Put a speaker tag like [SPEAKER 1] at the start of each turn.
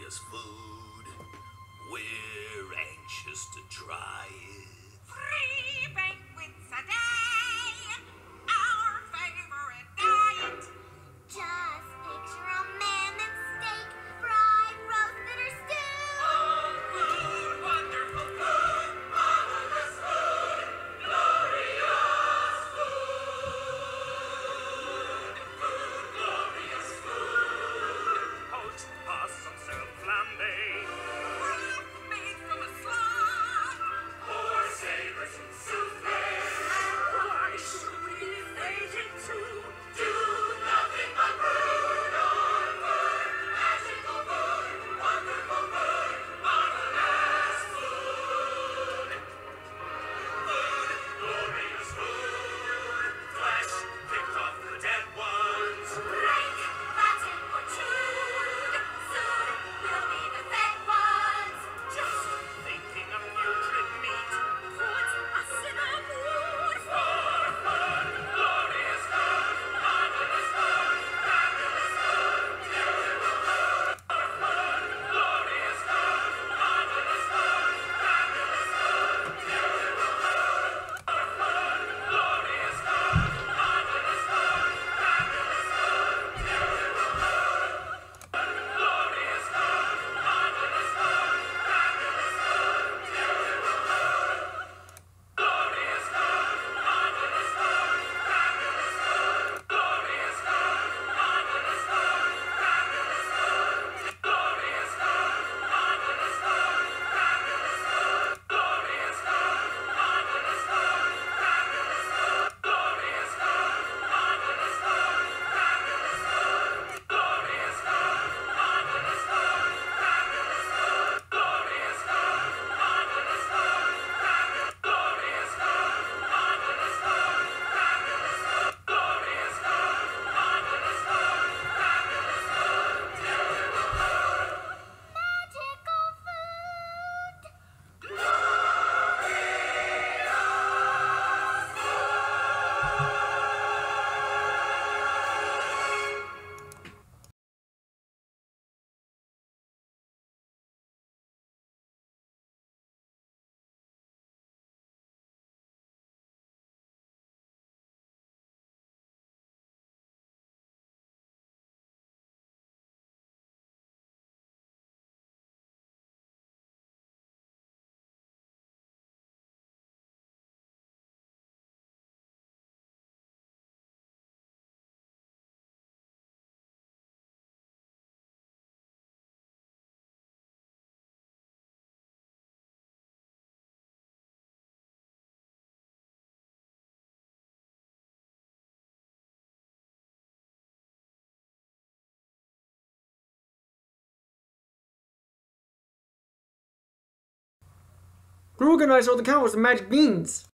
[SPEAKER 1] glorious food. We're anxious to try it.
[SPEAKER 2] 3 banquets a day, our favorite diet.
[SPEAKER 3] Just picture a mammoth steak, fried, roasted, or stewed.
[SPEAKER 2] Oh, food, wonderful food, marvelous food, glorious food. Food, glorious food. Poached possum served flambe, broth made from a slug, or savors and souffle. Why should we be aging to do nothing but food on food? Magical food, wonderful food, marvelous food. Food, glorious food. Flesh picked off the dead ones.
[SPEAKER 3] Like Latin or chewed. Soon we'll be the fed ones.
[SPEAKER 2] Just thinking of putrid meat puts us in a mood for food, glorious food, marvelous food, fabulous food, beautiful food. For food, glorious food, marvelous food, fabulous food, beautiful food. For food, glorious food, marvelous food, fabulous food, beautiful food. Glorious food, marvelous food, fabulous food, beautiful food. Glorious food, marvelous food, fabulous food. Glorious food, marvelous food, fabulous food. Glorious food, marvelous food, fabulous food. Glorious food, marvelous food, fabulous food. Glorious food, marvelous food, fabulous food. Glorious food, marvelous food, fabulous food. Glorious food, marvelous food, fabulous. Glorious food, marvelous food, fabulous food. Glorious food, marvelous food, fabulous food, beautiful food.
[SPEAKER 3] Magical food.
[SPEAKER 4] Grogar knows all the colors of magic beans.